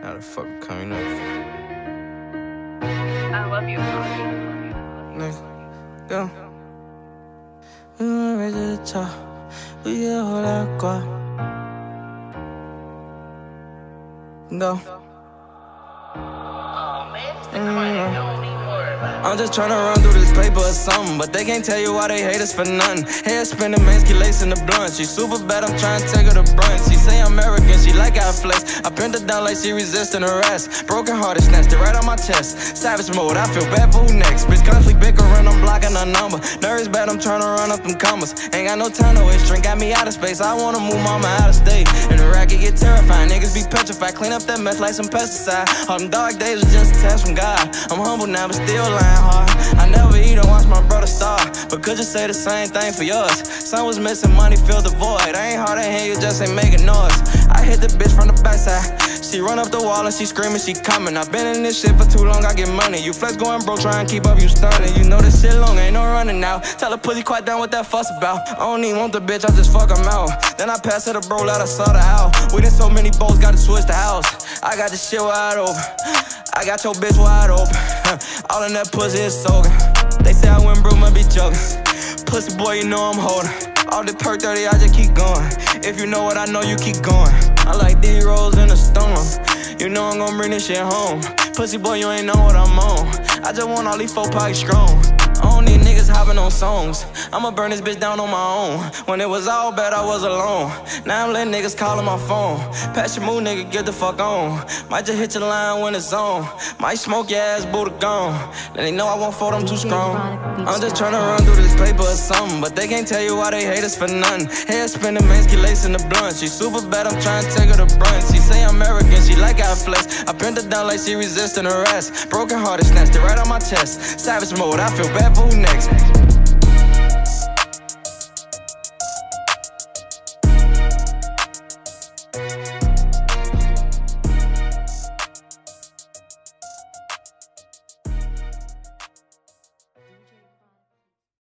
How the fuck coming up? I love you. Nigga, go. We went right to the top. We get a whole lot of guap. Go. I'm just tryna run through this paper or something, but they can't tell you why they hate us for nothing. Hair spinning, Mansky lacing the blunt. She super bad, I'm tryna take her to brunch. She say I'm arrogant, she like how I flex. I pinned her down like she resisting arrest. Broken hearted, snatched it right on my chest. Savage mode, I feel bad for who next. Bitch constantly bickering, I'm blocking her number. Nerves bad, I'm tryna run up them commas. Ain't got no time to waste, drink got me out of space. I wanna move mama out of state. In the racket get terrifying, niggas be petrified. Clean up that mess like some pesticide. All them dark days was just a test from God. I'm humble now, but still lying hard. I never eat or watch my brother starve, but could you say the same thing for yours? Son was missing, money filled the void. I ain't hard to hear, you just ain't making noise. I hit the bitch from the backside. She run up the wall and she screaming, she coming. I been in this shit for too long, I get money. You flex going broke, try and keep up, you stunning. You know this shit long, ain't no running now. Tell her pussy quiet down what that fuss about. I don't even want the bitch, I just fuck him out. Then I pass her the bro, let her sort her out. We did so many boats, gotta switch the house. I got this shit wide open, I got your bitch wide open. All in that pussy is soaking. They say I went broke, must be joking. Pussy boy, you know I'm holding. All the perk 30, I just keep going. If you know what I know, you keep going. I like D-rolls in a storm. You know I'm gon' bring this shit home. Pussy boy, you ain't know what I'm on. I just want all these 4 pockets strong. I don't need niggas hopping on songs. I'ma burn this bitch down on my own. When it was all bad, I was alone. Now I'm letting niggas call on my phone. Pass your move, nigga, get the fuck on. Might just hit your line when it's on. Might smoke your ass, Buddha gone. Let they know I won't fold them too strong. I'm just tryna run through this paper or something, but they can't tell you why they hate us for nothing. Hair spinning, Mansky lacing the blunt. She super bad, I'm tryna take her to brunch. She say I'm arrogant, she like how I flex. I pinned her down like she resisting arrest. Broken hearted, snatched it right on my chest. Savage mode, I feel bad for who next.